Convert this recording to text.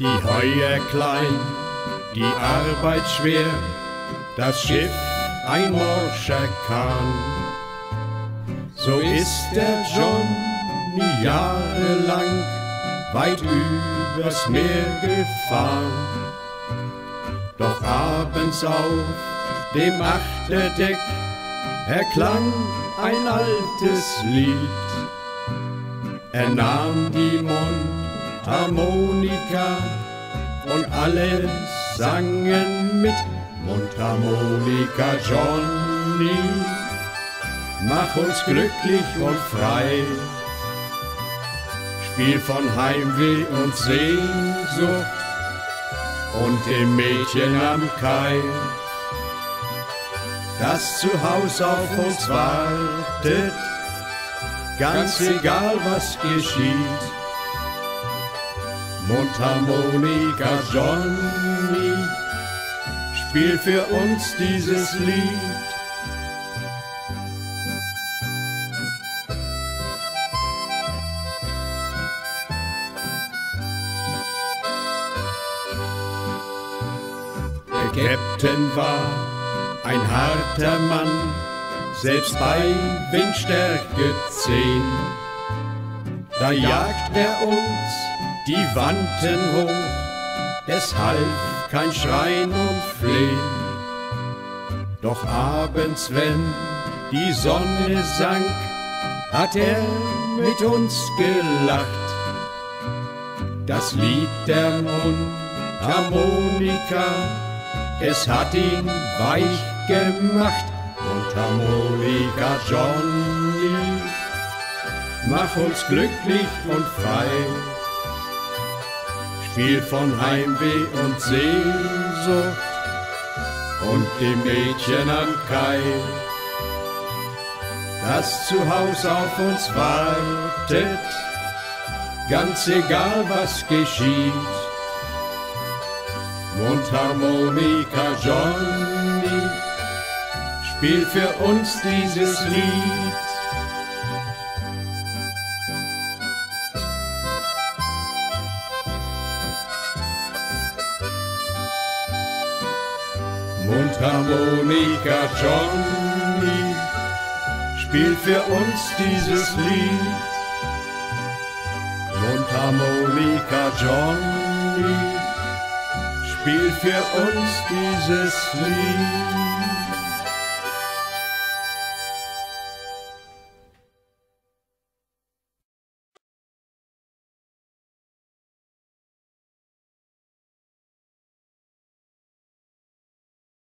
Die Heuer klein, die Arbeit schwer, das Schiff ein morscher Kahn. So ist der Johnny jahrelang weit übers Meer gefahren. Doch abends auf dem Achterdeck erklang ein altes Lied. Er nahm die Mundharmonika und alle sangen mit. Mundharmonika Johnny, mach uns glücklich und frei. Spiel von Heimweh und Sehnsucht und dem Mädchen am Kai, das zu Haus auf uns wartet, ganz egal was geschieht. Mundharmonika Johnny, spiel für uns dieses Lied. Der Captain war ein harter Mann, selbst bei Windstärke 10. Da jagt er uns die Wanten hoch, es half kein Schreien und Flehen. Doch abends, wenn die Sonne sank, hat er mit uns gelacht. Das Lied der Mundharmonika, es hat ihn weich gemacht. Mundharmonika Johnny, mach uns glücklich und frei. Spiel von Heimweh und Sehnsucht und dem Mädchen am Kai, das zu Haus auf uns wartet, ganz egal was geschieht. Mundharmonika Johnny, spiel für uns dieses Lied. Mundharmonika Johnny, spiel für uns dieses Lied. Mundharmonika Johnny, spiel für uns dieses Lied.